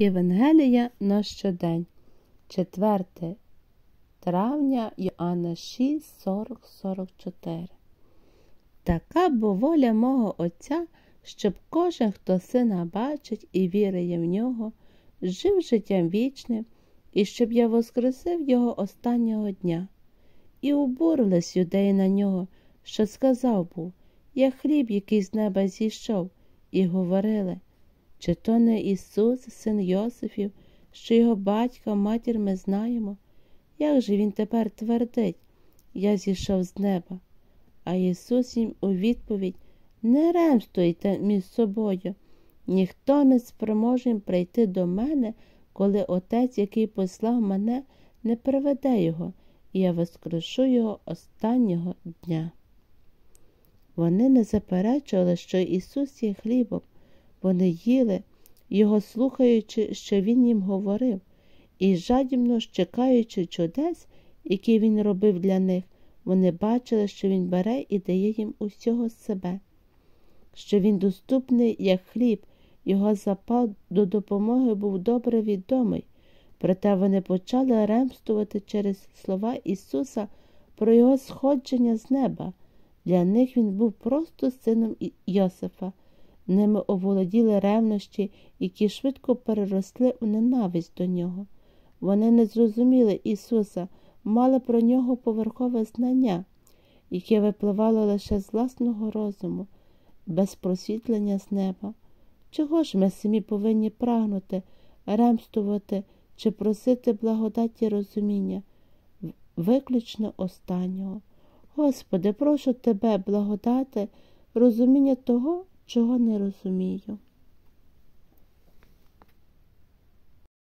Євангелія на щодень. 4 травня, Йоанна 6, 40-44. Така бо воля мого Отця, щоб кожен, хто Сина бачить і вірує в Нього, жив життям вічним, і щоб я воскресив Його останнього дня. І обурились юдеї на Нього, що сказав був: «Я хліб, який з неба зійшов», і говорили: «Чи то не Ісус, син Йосифів, що його батька, матір ми знаємо? Як же він тепер твердить: я зійшов з неба?» А Ісус їм у відповідь: «Не ремствуйте між собою. Ніхто не спроможний прийти до мене, коли Отець, який послав мене, не приведе його, і я воскрешу його останнього дня». Вони не заперечували, що Ісус є хлібом. Вони їли Його, слухаючи, що Він їм говорив, і жадібно чекаючи чудес, які Він робив для них, вони бачили, що Він бере і дає їм усього себе, що Він доступний як хліб, Його запал до допомоги був добре відомий. Проте вони почали ремствувати через слова Ісуса про Його сходження з неба. Для них Він був просто сином Йосифа. Ними оволоділи ревнощі, які швидко переросли у ненависть до Нього. Вони не зрозуміли Ісуса, мали про Нього поверхове знання, яке випливало лише з власного розуму, без просвітлення з неба. Чого ж ми самі повинні прагнути, ремствувати чи просити благодаті розуміння? Виключно останнього. Господи, прошу Тебе благодати розуміння того, чого не розумію.